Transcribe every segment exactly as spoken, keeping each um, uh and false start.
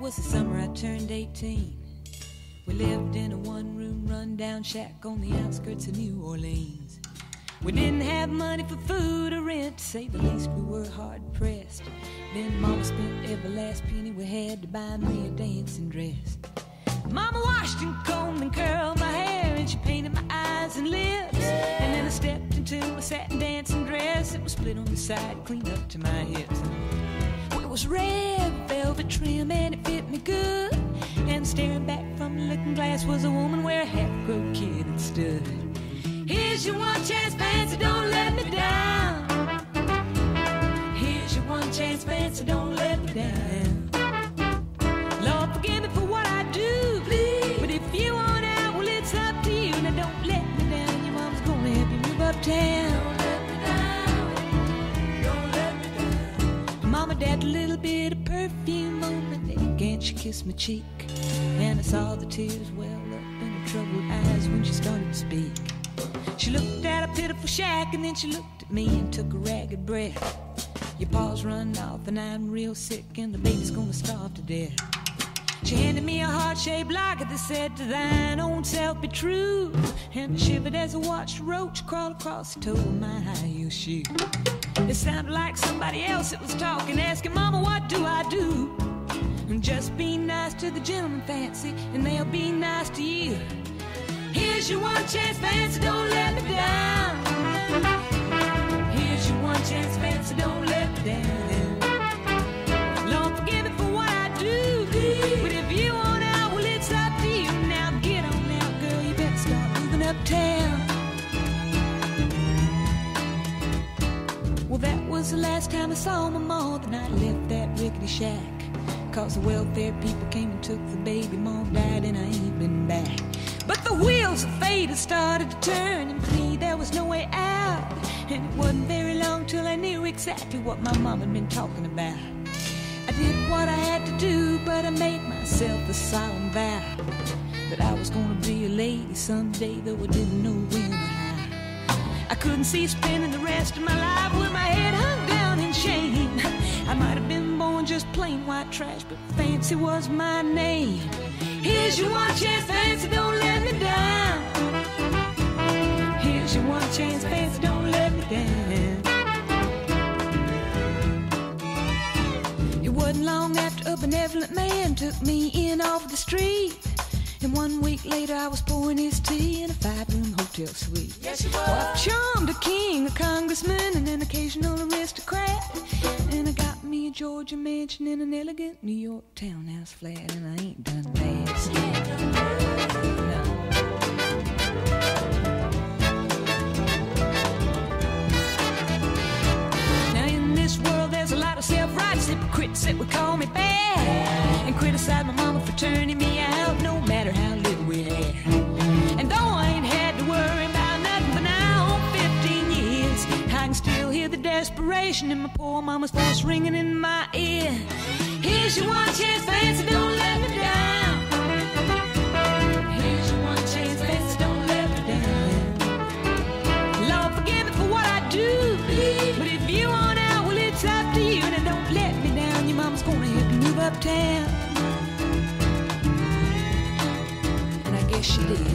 was the summer I turned eighteen. We lived in a one-room run-down shack on the outskirts of New Orleans. We didn't have money for food or rent, to say the least we were hard-pressed. Then Mama spent every last penny we had to buy me a dancing dress. Mama washed and combed and curled my hair, and she painted my eyes and lips. And then I stepped into a satin dancing dress. It was split on the side, clean up to my hips. It was red velvet trim and it fit me good. And staring back from the looking glass was a woman where a half-grown kid had stood. Here's your one chance, fancy, don't let me down. Here's your one chance, fancy, don't let me down. Lord, forgive me for what I do, please. But if you want out, well, it's up to you. Now don't let me down, your mom's gonna help you move uptown. Don't let me down, don't let me down. Mama dabbed a little bit of perfume on my neck, and she kissed my cheek. And I saw the tears well up in her troubled eyes when she started to speak. She looked at a pitiful shack, and then she looked at me and took a ragged breath. Your paws run off and I'm real sick, and the baby's gonna starve to death. She handed me a heart-shaped locket that said, to thine own self be true. And I shivered as I watched a roach crawl across the toe of my high-heel shoe. It sounded like somebody else that was talking, asking, Mama, what do I do? And just be nice to the gentleman, fancy, and they'll be nice to you. Here's your one chance, fancy, don't let me down. Here's your one chance, fancy, don't let me down. Lord, forgive me for what I do, but if you want out, well, it's up to you. Now get on out, girl, you better start moving uptown. Well, that was the last time I saw my ma, the night I left that rickety shack. Cause the welfare people came and took the baby, Mom died, and I ain't been back. But the wheels of fate had started to turn, and for me there was no way out. And it wasn't very long till I knew exactly what my mom had been talking about. I did what I had to do, but I made myself a solemn vow that I was gonna be a lady someday, though I didn't know when or how. I couldn't see spending the rest of my life with my head hung down in shame. I might have been born just plain white trash, but fancy was my name. Here's your one chance, fancy, don't let me down. Here's your one chance, fancy, don't let me down. It wasn't long after a benevolent man took me in off the street. And one week later I was pouring his tea in a five-room hotel suite. Yes, you were. Well, I've charmed a king, a congressman, and an occasional aristocrat. And I got me a Georgia mansion in an elegant New York townhouse flat. And I ain't done that. You ain't done that. No. Now in this world there's a lot of self-righteous hypocrites that would call me bad and criticize my mama for turning me out, no matter how little we had. And though I ain't had to worry about nothing for now fifteen years, I can still hear the desperation in my poor mama's voice ringing in my ear. Here's your one chance, fancy, don't let me down. Here's your one chance, fancy, don't let me down. Lord, forgive me for what I do, but if you want out, well, it's up to you. Now don't let me down, your mama's gonna help you move uptown. And I guess she did.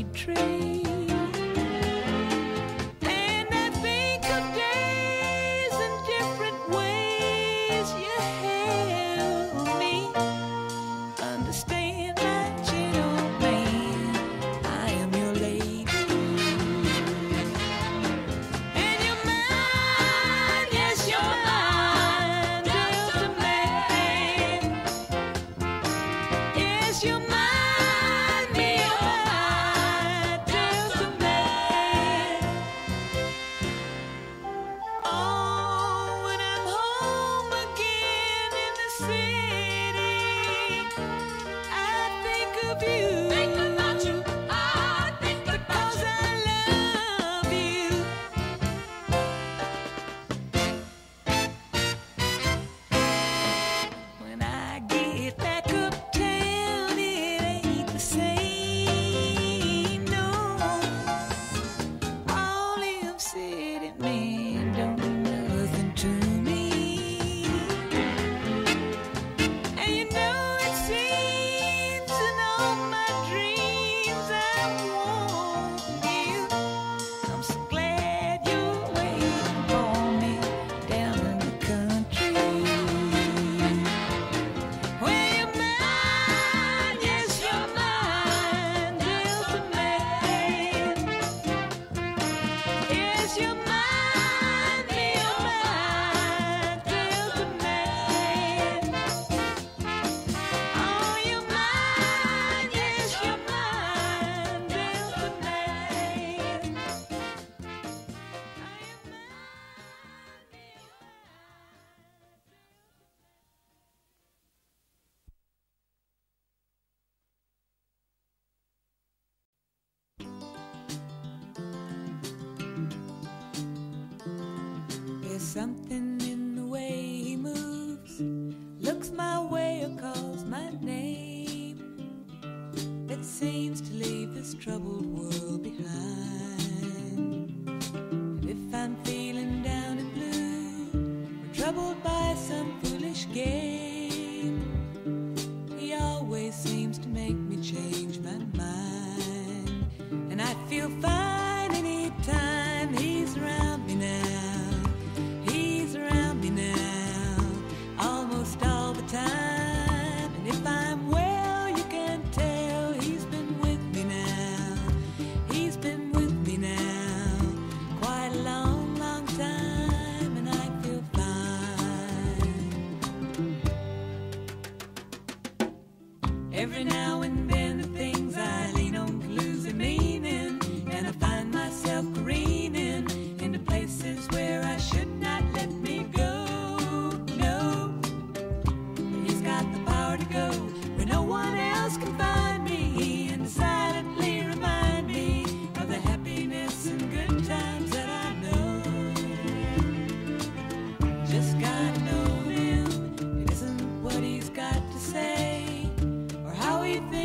tree. And I think of days in different ways you help me understand my gentle man. I am your lady. And you're mine, yes, you're mine, Delta man. Yes, you're mine. There's something in the way he moves, looks my way or calls my name, that seems to leave this troubled world behind. And if I'm feeling down and blue, or troubled by some foolish game, he always seems to make me change my mind. And I feel fine anytime he's around me now. Around me now, almost all the time. And if I'm well, you can tell he's been with me now. He's been with me now quite a long, long time, and I feel fine. Every now and then the things I lean on can lose their meaning, and I find myself careening into places where I should not let me go. No, he's got the power to go where no one else can find me, and silently remind me of the happiness and good times that I know. Just gotta know him. It isn't what he's got to say or how he thinks.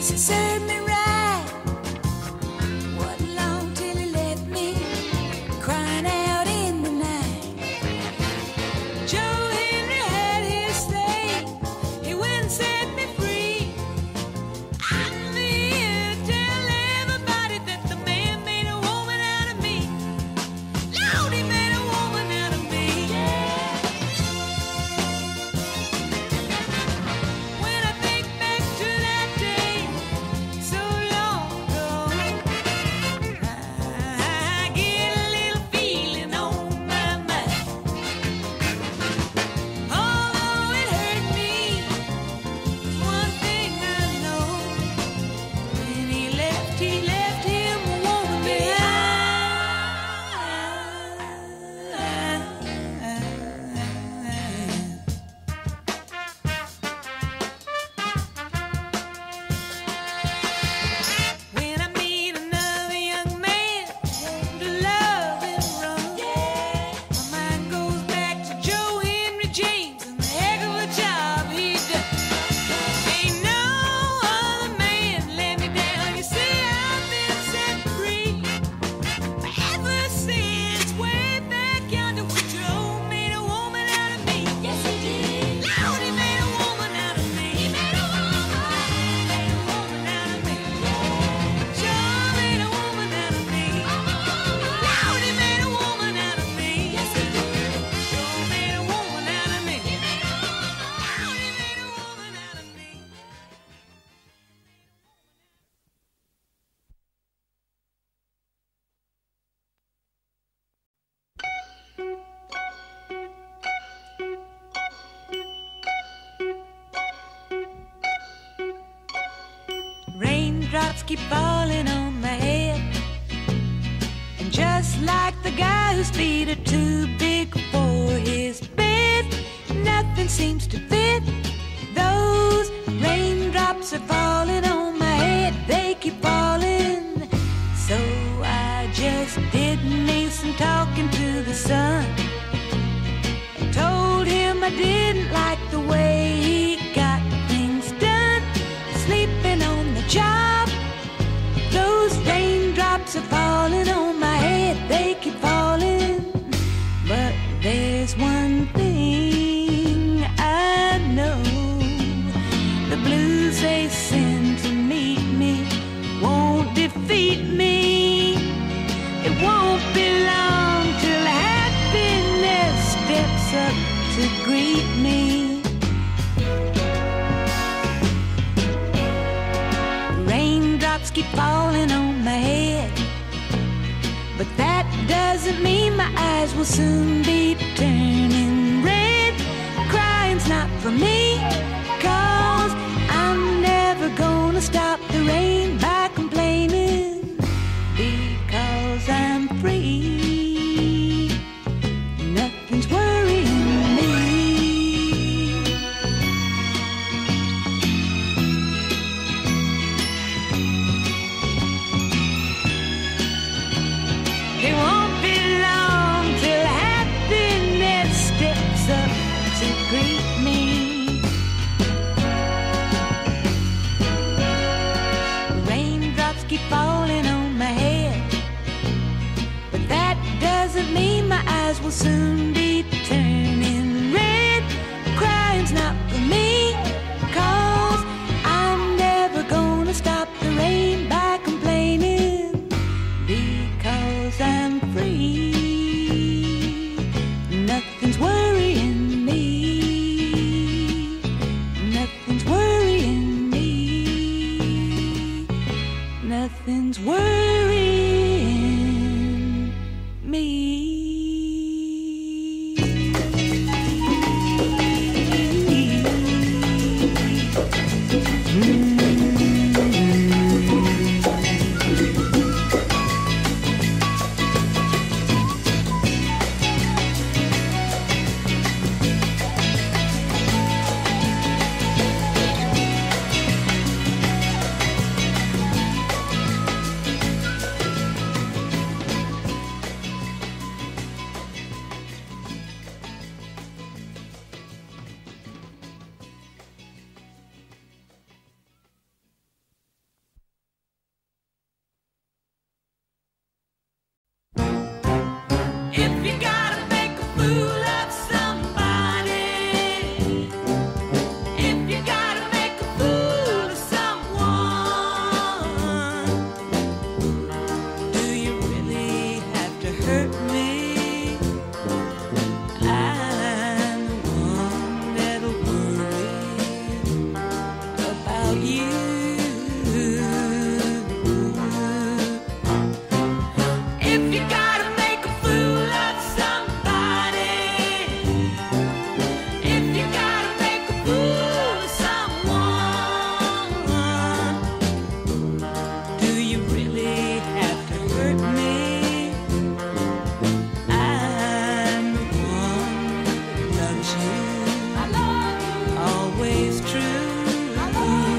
Yes, it served me right. Wasn't long till he left me crying out in the night. Joe Henry had his say. He went and set me free. I'm here to tell everybody that the man made a woman out of me. Lord, he made a woman out of me. When I think back to that day, so long ago, I get a little feeling on my mind. Although it hurt me, one thing I know, when he left, he left him a woman behind. When I meet another young man, want to love and run, my mind goes back to Joe Henry James and the heck of a job he done. Ain't no other man let me down. You see, I've been set free ever since way back yonder when Joe made a woman out of me. Yes, he did. Lord, he made a woman out of me. He made a woman, made a woman out of me. Joe made a woman out of me. Lord, he made a woman out of me. Yes, he did. Joe made a woman out of me. He made a woman. Lord, he made a woman out of me. Raindrops keep falling on my head, and just like the guy whose feet are too big for his bed, nothing seems to fit. Those raindrops are falling on my head, they keep falling. So I just did me some talking to the sun, and told him I didn't like the way he got things done, sleeping on the job. Those raindrops are falling on my head, they keep falling. But there's one thing I know, the blues they send to meet me won't defeat me. It won't be long till happiness steps up to greet me. Raindrops keep falling on my head, but that doesn't mean my eyes will soon be turning red. Crying's not for me, 'cause I'm never gonna stop the rain by complaining, because I'm free. Nothing's worrying me. It won't be long till happiness steps up to greet me. Raindrops keep falling on my head, but that doesn't mean my eyes will soon be turning red. Crying's not for me, 'cause I'm never gonna stop the rain by complaining, because I'm free. Nothing's worrying me. Nothing's worrying me. Nothing's worrying me. you. If you gotta make a fool of somebody, if you gotta make a fool of someone, do you really have to hurt me? I'm the one that loves you, I love you, always true. I love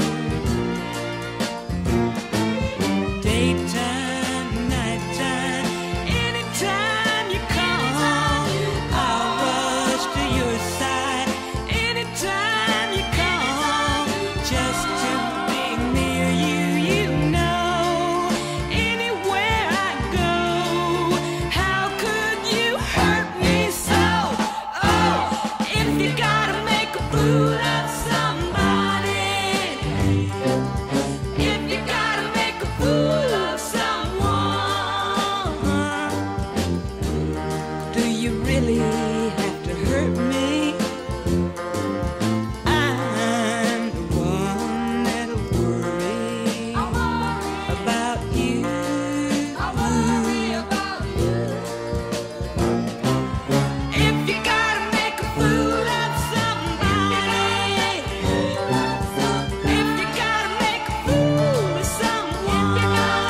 you. Daytime, nighttime, anytime you call, I'll rush to your side. Anytime you call, just to be near you, you know. Anywhere I go, how could you hurt me so? Oh, if you gotta make a fool of somebody, if you gotta make a fool of someone, do you really have to hurt me? I'm the one that'll worry about you. I worry about you. If you gotta make a fool of somebody, if you gotta make a fool of someone,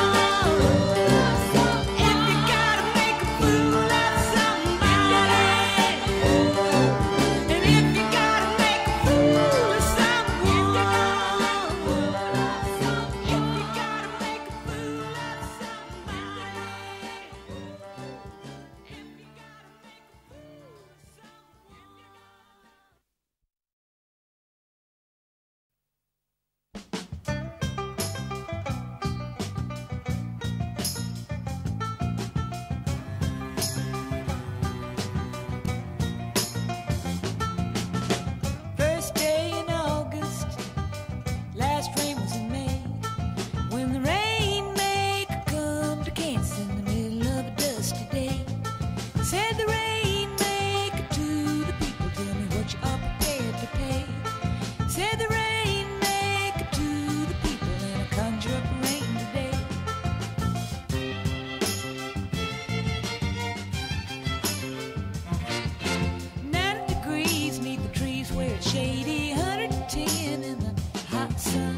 if you gotta make a fool of somebody, and if you gotta make a fool of someone, if you gotta make a fool of First day in August, last rain was in May. When the rainmaker come to Kansas in the middle of a dusty day, said the rainmaker to the people, tell me what you are prepared to pay. Said the rainmaker to the people, and I conjure up rain today. Ninety degrees neath the trees where it's shady, one hundred ten in the hot sun.